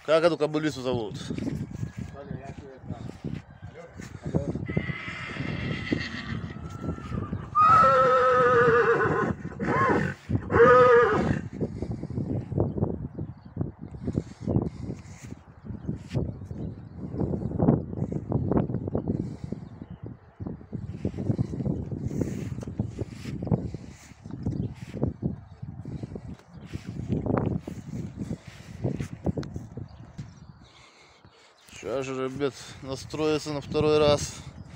Как эту кобылицу зовут? Сейчас же жеребец настроится на второй раз.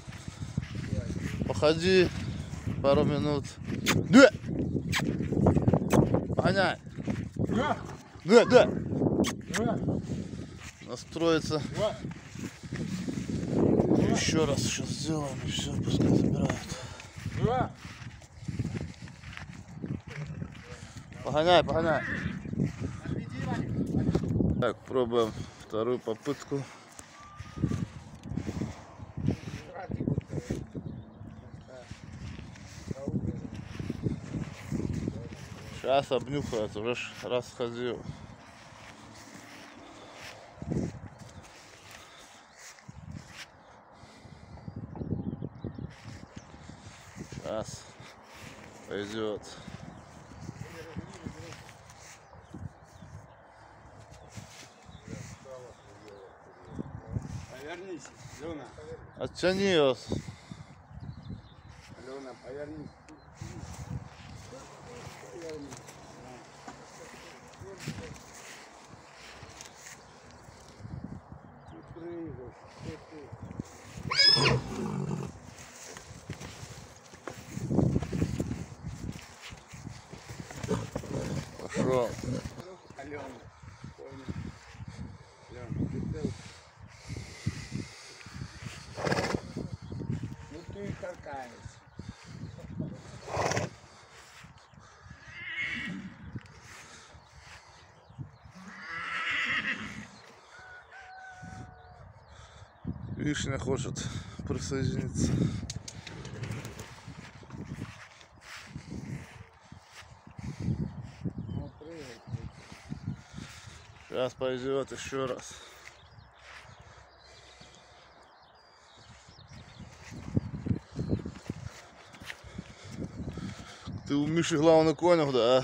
Походи пару минут. Да! Погоняй! Да! Настроится. Еще раз сейчас сделаем и все, пускай забирают. Погоняй! Так, пробуем вторую попытку. Сейчас обнюхается, уже раз ходил. Сейчас пойдет. Повернись, Лена. Оттяни ее. Лена, повернись. Пошел. Алена, понял. Лена, ты цел. Ну ты и каркаешь. Вишня хочет присоединиться. Ну, прыгай. Сейчас пойдет еще раз. Ты у Миши главный конюх, да?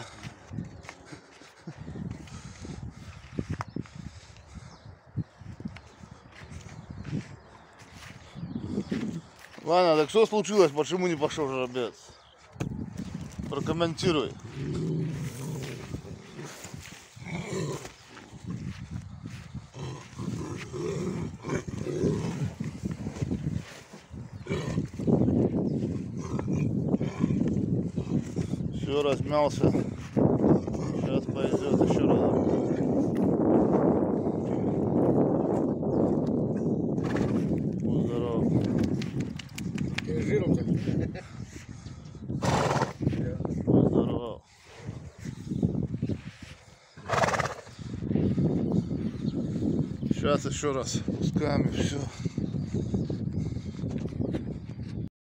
Ваня, так что случилось? Почему не пошел жеребец? Прокомментируй. Все, размялся. Сейчас пойдет еще раз. Будь здоров. Жиром залил. Будь здоров. Сейчас еще раз пускаем и все.